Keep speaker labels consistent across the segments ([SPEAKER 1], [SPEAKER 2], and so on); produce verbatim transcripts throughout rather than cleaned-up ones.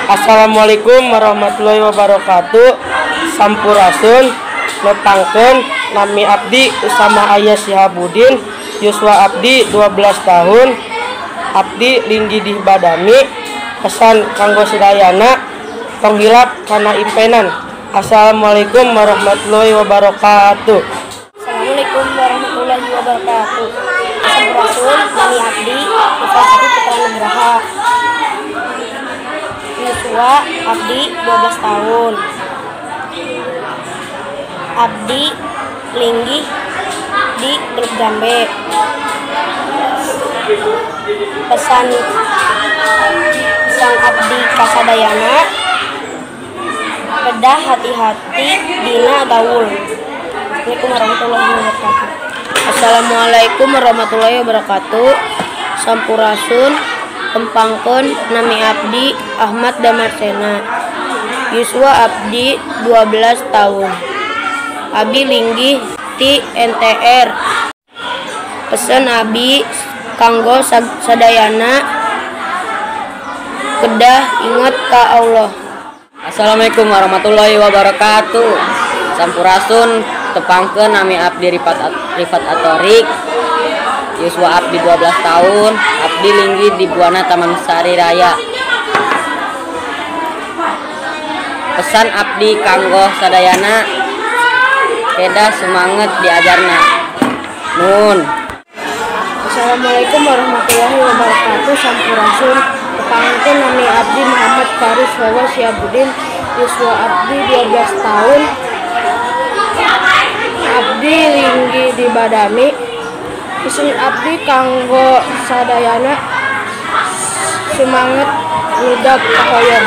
[SPEAKER 1] Assalamualaikum warahmatullahi wabarakatuh. Sampurasun nepangkeun nami abdi Usama Ayah Sihabuddin, yuswa abdi dua belas tahun. Abdi linggi di badami, pesan kanggo sedayana penghilap kana impenan. Assalamualaikum warahmatullahi wabarakatuh.
[SPEAKER 2] Assalamualaikum warahmatullahi wabarakatuh. Sampurasun nami abdi Usama Ayah Putra Nugraha, yuswa abdi dua belas tahun. Abdi linggih di Teluk Jambe. Pesan sang abdi kasadayana, kedah hati-hati dina gaul. Assalamualaikum warahmatullahi wabarakatuh.
[SPEAKER 3] Assalamualaikum warahmatullahi wabarakatuh. Sampurasun tempangkeun nami abdi Ahmad Damarsena, yuswa abdi dua belas tahun. Abdi linggih ti N T R. Pesan abdi kanggo sadayana, kedah ingat ka Allah.
[SPEAKER 4] Assalamualaikum warahmatullahi wabarakatuh. Sampurasun tepangkeun nami abdi Rifat Rifat Atorik, yuswa abdi dua belas tahun. Abdi linggih di Buana Taman Sari Raya. Pesan abdi kanggo sadayana, kedah semangat diajarna. Nun.
[SPEAKER 2] Assalamualaikum warahmatullahi wabarakatuh. Sampurasun tepangkeun nami abdi Muhammad Faris Wawa Sihabuddin, yuswa abdi dua belas tahun. Abdi linggih di badami, pesan abdi kanggo sadayana, semangat budak koyon.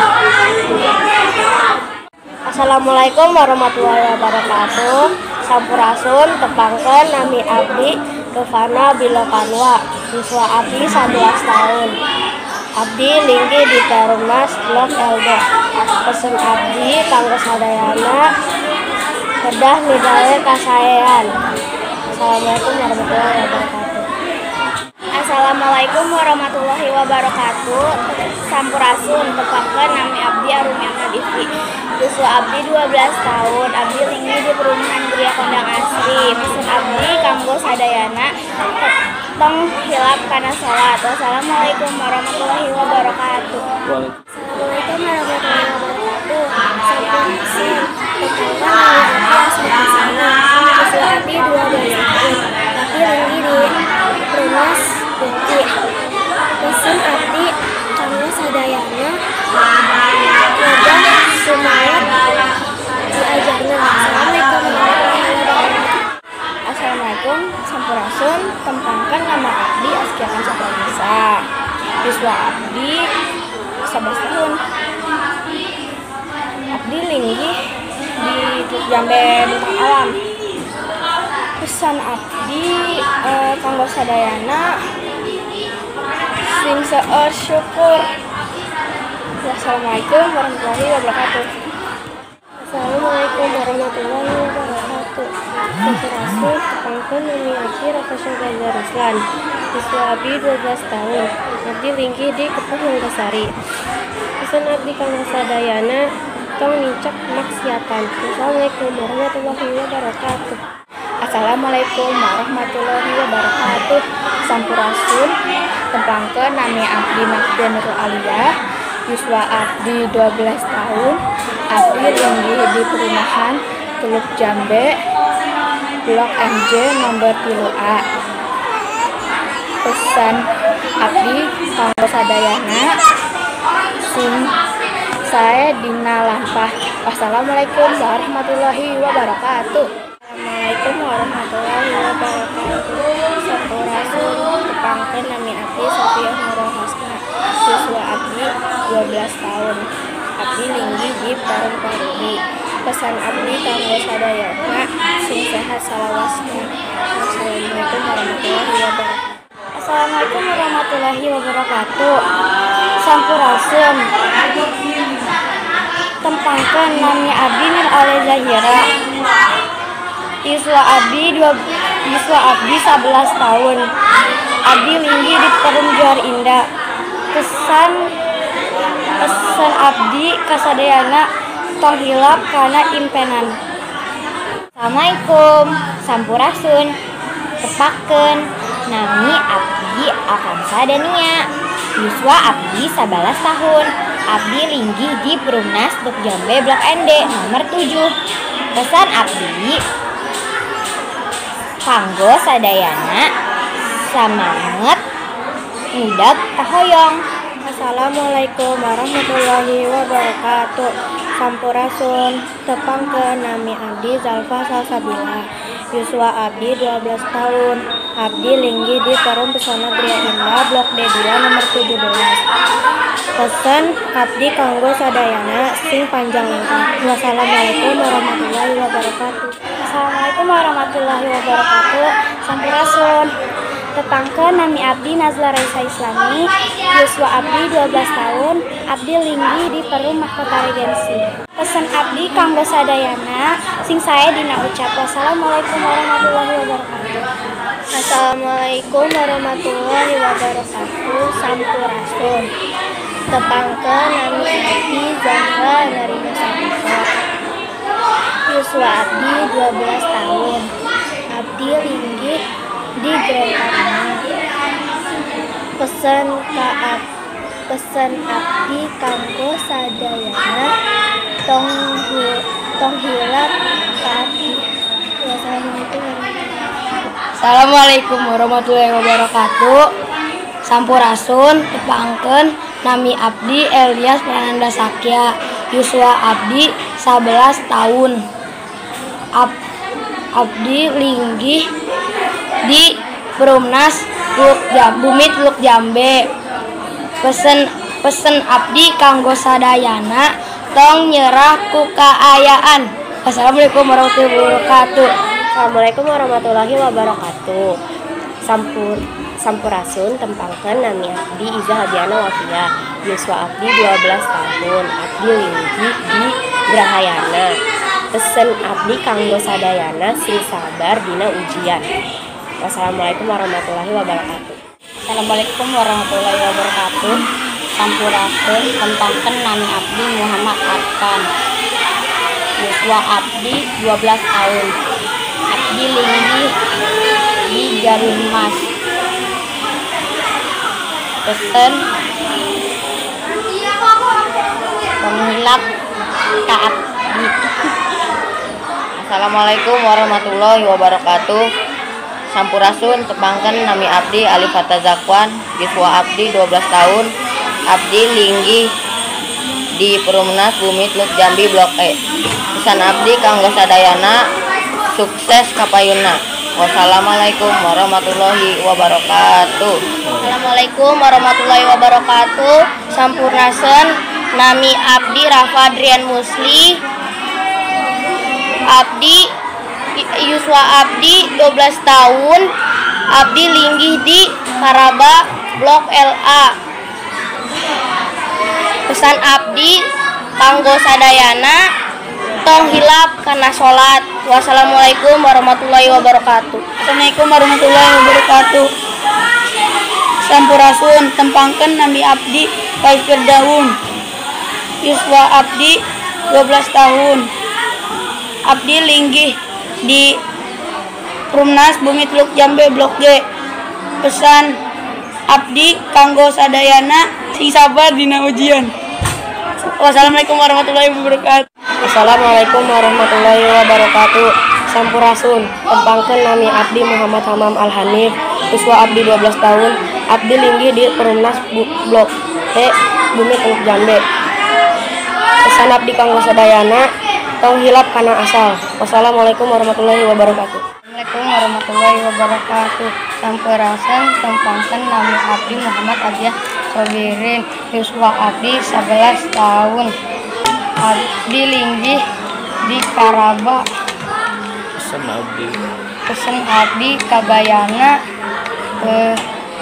[SPEAKER 2] Assalamualaikum warahmatullahi wabarakatuh. Sampurasun tepangkeun nami abdi Dovana Bilokanwa, yuswa abdi sebelas tahun. Abdi linggih di Perumnas Blok L D. Pesan abdi kanggo sadayana, kedah midale kasaean. Assalamualaikum warahmatullahi wabarakatuh.
[SPEAKER 5] Assalamualaikum warahmatullahi wabarakatuh. Sampurasun tepangkeun nami abdi Arumi Ahmad Ifki, yuswa abdi dua belas tahun. Abdi linggih di Perumahan Gria Kondang Asri. Pesan abdi kanggo sadayana, tong hilap kana salat. Wassalamualaikum warahmatullahi wabarakatuh.
[SPEAKER 2] Assalamualaikum warahmatullahi wabarakatuh. Sampurasun tepangkeun nami abdi Asma Sana, yuswa abdi dua belas tahun. Abdi linggih di Perumnas Bukti. Pesan abdi kanggo sadayana, kedah semangat diajarna. Assalamualaikum warahmatullahi wabarakatuh.
[SPEAKER 5] Assalamualaikum. Sampurasun tepangkeun nama abdi Askiakan Saprabisa, yuswa abdi sebelas tahun. Abdi linggih di Teluk Jambe Bintang Alam. Pesan abdi eh, kanggo sadayana, sing seueur syukur. Wassalamualaikum warahmatullahi wabarakatuh.
[SPEAKER 2] Assalamualaikum warahmatullahi wabarakatuh. Sampurasun tepangkeun nami abdi Rafasya Gajar Ruslan, yuswa abdi dua belas tahun. Abdi linggih di Kepuh Manggasari. Pesan abdi kanggo sadayana, tong nicak maksiatan. Assalamualaikum warahmatullahi wabarakatuh.
[SPEAKER 5] Assalamualaikum warahmatullahi wabarakatuh. Sampurasun tepangkeun nami abdi Magda Nurul Aliyah, yuswa abdi dua belas tahun. Abdi linggih di Perumahan Teluk Jambe Blok M J nomor tilu A. Pesan abdi kanggo sadayana, sing sae dina lampah. Wassalamualaikum warahmatullahi wabarakatuh.
[SPEAKER 2] Assalamualaikum warahmatullahi wabarakatuh. Sampurasun tepangkeun nami abdi Safiah Nurul Hasna, yuswa abdi dua belas tahun. Abdi linggih di Parung Paruri. Pesan abdi kanggo sadayana, sing sehat salawasna. Assalamualaikum warahmatullahi wabarakatuh.
[SPEAKER 5] Assalamualaikum warahmatullahi wabarakatuh. Sampurasun tepangkeun nami abdi Nur Ale Zahira, yuswa abdi dua yuswa abdi sebelas tahun. Abdi linggih di Perum Johar Indah. Pesan
[SPEAKER 2] Pesan abdi kasadayana tong hilap kana impenan.
[SPEAKER 5] Assalamualaikum, sampurasun, tepakeun nami abdi Akansa Dania. Yuswa abdi sabelas tahun. Abdi linggih di Perumnas Duk Jambe Blok N D nomor tujuh. Pesan abdi kanggo sadayana samanget ngudag kahoyong.
[SPEAKER 2] Assalamualaikum warahmatullahi wabarakatuh. Sampurasun tepangkeun nami abdi Zalfa Salsabila. Yuswa abdi dua belas tahun. Abdi linggih di Perum Pesona Gria Indah Blok D dua nomor tujuh belas. Pesan abdi kanggo sadayana sing panjang lengkap. Wassalamualaikum warahmatullahi wabarakatuh.
[SPEAKER 5] Assalamualaikum warahmatullahi wabarakatuh. Sampurasun tepangkeun nami abdi Nazla Raisa Islami. Yuswa abdi dua belas tahun. Abdi linggih di Perum Mahkota Regensi. Pesan abdi kanggo sadayana sing sae dina ucap. Wassalamualaikum warahmatullahi wabarakatuh.
[SPEAKER 2] Assalamualaikum warahmatullahi wabarakatuh. Sampurasun tepangkeun nami abdi Zahra Narina Sapitra. Yuswa abdi dua belas tahun. Abdi linggih di Grenadina. Pesan ka pesan abdi kanggo sadayana tong tong hilap ka abdi. Wassalamualaikum warahmatullahi
[SPEAKER 3] Assalamualaikum warahmatullahi wabarakatuh. Sampurasun tepangkeun nami abdi Elias Prananda Sakya. Yuswa abdi sebelas tahun. Ab, abdi linggih di Perumnas Luk Bumit Luk Jambe. Pesen pesen abdi kanggo sadayana tong nyerah ku kaayaan. Wassalamualaikum warahmatullahi wabarakatuh.
[SPEAKER 2] Assalamualaikum warahmatullahi wabarakatuh. Sampur Sampurasun tempangkeun nami abdi Iza Hadiana Wafia. Yuswa abdi dua belas tahun. Abdi linggih di Grahayana. Pesen abdi kanggo sadayana sing sabar dina ujian. Wassalamualaikum warahmatullahi wabarakatuh.
[SPEAKER 3] Assalamualaikum warahmatullahi wabarakatuh. Sampurasun tempangkeun nami abdi Muhammad Arkan. Yuswa abdi dua belas tahun. Abdi linggih di Jalur Mas. Pesen penghilap ka abdi.
[SPEAKER 4] Assalamualaikum warahmatullahi wabarakatuh. Sampurasun tepangkeun nami abdi Ali Fata Zakwan. Yuswa abdi dua belas tahun. Abdi linggih di Perumnas Bumit Luk Jambi Blok E. Pesan abdi kanggo sadayana sukses kapayunna. Wassalamualaikum warahmatullahi wabarakatuh.
[SPEAKER 3] Assalamualaikum warahmatullahi wabarakatuh. Sampurnasen nami abdi Rafa Adrian Musli. Abdi Yuswa abdi dua belas tahun. Abdi linggih di Karaba Blok L A. Pesan abdi kanggo sadayana tong hilap karena sholat. Wassalamualaikum warahmatullahi wabarakatuh.
[SPEAKER 2] Assalamualaikum warahmatullahi wabarakatuh. Sampurasun tempangkeun nami abdi Faiz Firdaun. Yuswa abdi dua belas tahun. Abdi linggih di Perumnas Bumit Luk Jambe Blok G. Pesan abdi kanggo sadayana sing sabar dina ujian. Wassalamualaikum warahmatullahi wabarakatuh.
[SPEAKER 1] Assalamualaikum warahmatullahi wabarakatuh. Sampurasun tempangkeun nami abdi Muhammad Hamam Al Hanif. Yuswa abdi dua belas tahun. Abdi linggih di Perumnas Blok E Bumit Luk Jambe. Pesan abdi kanggo sadayana tong hilap kana asal. Wassalamualaikum warahmatullahi wabarakatuh.
[SPEAKER 3] Assalamualaikum warahmatullahi wabarakatuh. Sampurasun tempangkeun nami abdi Muhammad Adiah Sobirin. Yuswa abdi sebelas tahun. Abdi linggih di Karaba.
[SPEAKER 6] Pesan abdi
[SPEAKER 3] Pesen abdi kabayana eh,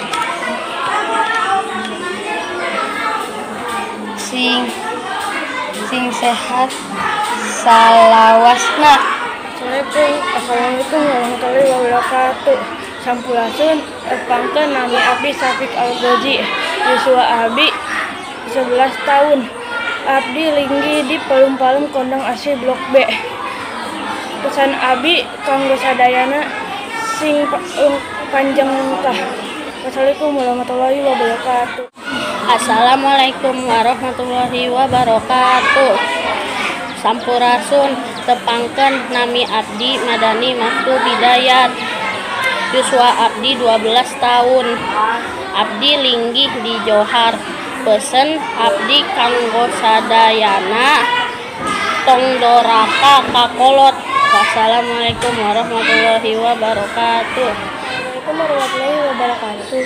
[SPEAKER 3] sing sing sehat salawasna.
[SPEAKER 2] Assalamualaikum warahmatullahi wabarakatuh. Sampurasun tepangkeun nami abdi Syafiq Al-Ghazi. Yuswa abdi sebelas tahun. Abdi linggih di Palung-Palung Kondang Asri Blok B. Pesan abi kanggo sadayana sing panjang muntah. Wassalamualaikum warahmatullahi wabarakatuh.
[SPEAKER 3] Assalamualaikum warahmatullahi wabarakatuh. Sampurasun tepangkeun nami abdi Madani Maftu Bidayat. Yuswa abdi dua belas tahun. Abdi linggih di Johar. Pesen abdi kanggo sadayana tongdoraka kakolot. Wassalamualaikum warahmatullahi wabarakatuh.
[SPEAKER 1] Assalamualaikum warahmatullahi wabarakatuh.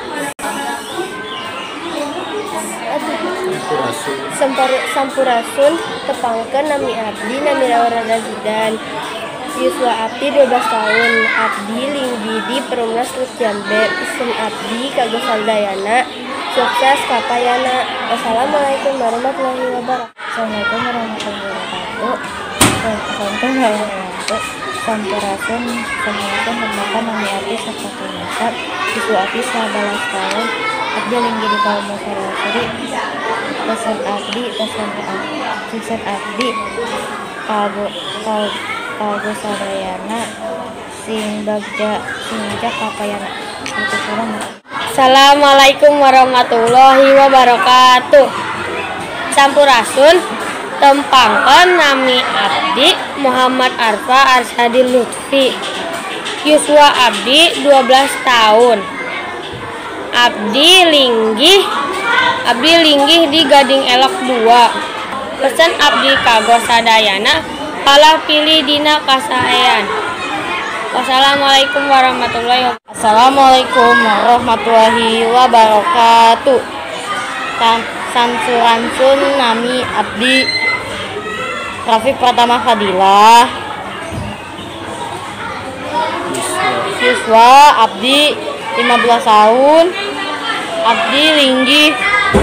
[SPEAKER 1] Sampur Sampurasun tepangkeun nami abdi nami Laura Zidan. Yuswa abdi dua belas tahun. Abdi linggih di Perumnas Lut Jambe. Pesen abdi kanggo sadayana sukses kapayana. Wassalamualaikum warahmatullahi wabarakatuh.
[SPEAKER 2] Assalamualaikum warahmatullahi wabarakatuh. Assalamualaikum warahmatullahi wabarakatuh. Sampurasun Sampurasun tepangkeun nami abdi Sapatu Nasab. Yuswa abdi sebelas tahun. Abdi linggih di Palung Asri. Pesan abdi pesan abdi pesan abdi kago kago sadayana sing bagja sing jak kapayana.
[SPEAKER 3] Assalamualaikum warahmatullahi wabarakatuh. Sampurasun tempangkeun nami abdi Muhammad Arfa Arsyadi Lutfi. Yuswa abdi dua belas tahun. Abdi linggih Abdi linggih di Gading Elok dua. Pesan abdi kago sadayana kalah pilih dina kasaean. Wassalamualaikum warahmatullahi wabarakatuh. Assalamualaikum warahmatullahi wabarakatuh. Sampurasun nami abdi Rafiq Pratama Fadilah. Yuswa abdi lima belas tahun. Abdi linggih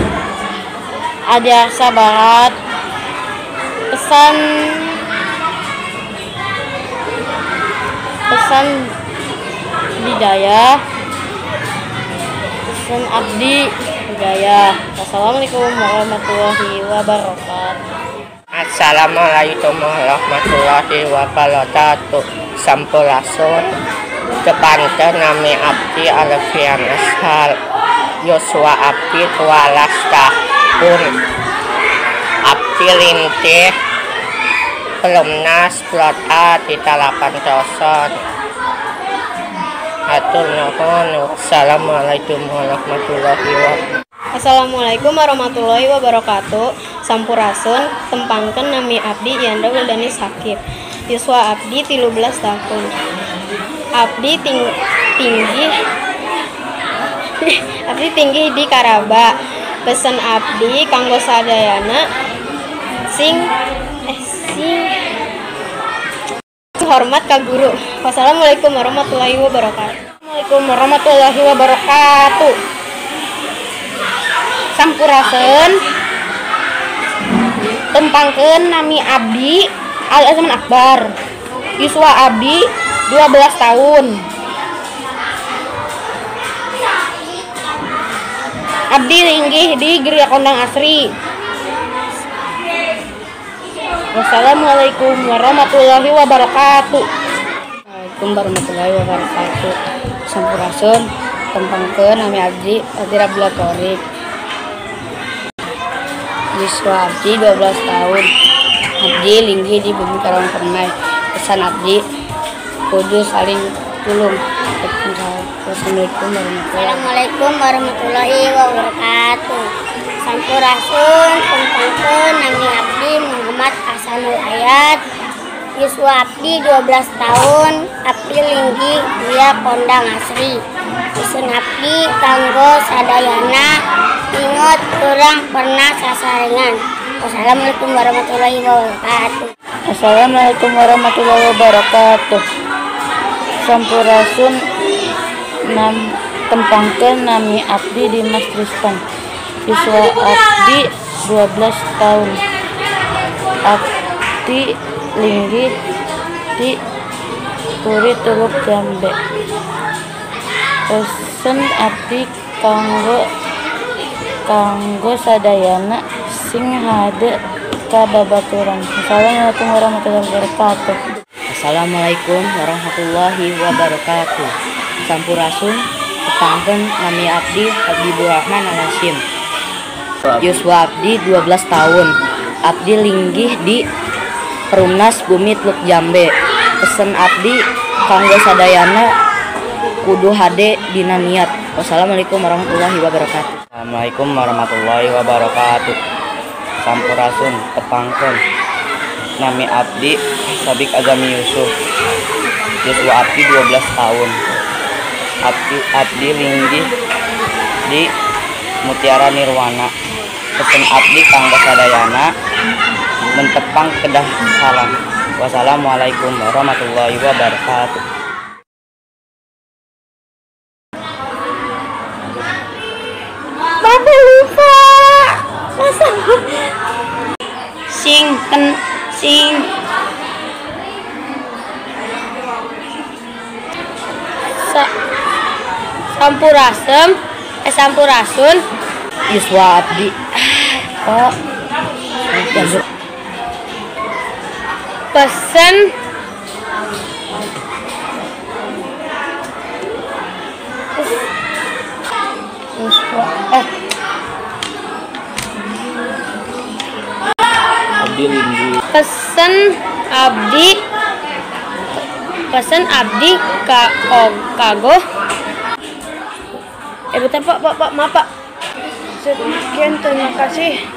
[SPEAKER 3] Adiaksa Barat. Pesan pesan Bidayah. Pesan abdi Bidayah. Wassalamualaikum warahmatullahi wabarakatuh.
[SPEAKER 7] Assalamualaikum warahmatullahi wabarakatuh. Sampurasun tepangkeun nami abdi Alfian Ashar. Yuswa abdi dua belas tahun. Abdi linggih Perumnas Blok A di Talapan Toson. Atur nuhun. Assalamualaikum warahmatullahi wabarakatuh.
[SPEAKER 3] Assalamualaikum warahmatullahi wabarakatuh. Sampurasun tempangkeun nami abdi Yanda Wuldani Sakib. Yuswa abdi tilu belas tahun. Abdi ting tinggi Abdi tinggi di Karaba. Pesen abdi kanggo sadayana sing eh sing hormat ka guru. Wassalamualaikum warahmatullahi wabarakatuh. Assalamualaikum warahmatullahi wabarakatuh. Sampurasun tempangkeun nami abdi Al Azman Akbar. Yuswa abdi dua belas tahun. Abdi linggih di Geria Kondang Asri. Wassalamualaikum warahmatullahi wabarakatuh. Waalaikumsalam warahmatullahi wabarakatuh. Sampurasun tempangkeun nami abdi Adira Abdulatorik. Yuswa abdi dua belas tahun. Abdi linggih di Bumi Karawang Permai. Pesan abdi kudu saling tulung. Assalamualaikum warahmatullahi wabarakatuh. Sampurasun tempangkeun nami abdi Muhammad Hasanul Ayat. Yuswa abdi dua belas tahun. Abdi linggih dia Kondang Asri. Pesan abdi kanggo sadayana ingot kurang pernah sasarengan. Wassalamualaikum warahmatullahi wabarakatuh.
[SPEAKER 2] Assalamualaikum warahmatullahi wabarakatuh. Sampurasun nam tempangkeun nami abdi Dimas Tristan. Yuswa abdi dua belas tahun. Abdi linggih di Puri Teluk Jambe. Pesen abdi kanggo kanggo sadayana sing hade ka babaturan. Assalamualaikum warahmatullahi wabarakatuh.
[SPEAKER 4] Assalamualaikum warahmatullahi wabarakatuh. Sampurasun tepangkeun nami abdi Habibur Rahman Al Hasyim. Yuswa abdi dua belas tahun. Abdi linggih di Perumnas Bumi Teluk Jambe. Pesen abdi kanggo sadayana kudu hade dina niat. Wassalamualaikum warahmatullahi wabarakatuh.
[SPEAKER 7] Assalamualaikum warahmatullahi wabarakatuh. Sampurasun tepangkeun nami abdi Sabik Azami Yusuf. Yuswa abdi dua belas tahun. Abdi, abdi linggih di Mutiara Nirwana. Pesen abdi kanggo sadayana mentepang kedah salam. Wassalamualaikum warahmatullahi wabarakatuh.
[SPEAKER 3] Bapak lupa. Masa sing ken sing Sa sampurasem eh sampurasun
[SPEAKER 4] Yuswa abdi
[SPEAKER 3] oh pesen eh
[SPEAKER 6] Abdi linggih
[SPEAKER 3] pesen abdi pesen abdi ka oh, kago eh bentar pak pak pak maaf pak.
[SPEAKER 2] Sekian, terima kasih.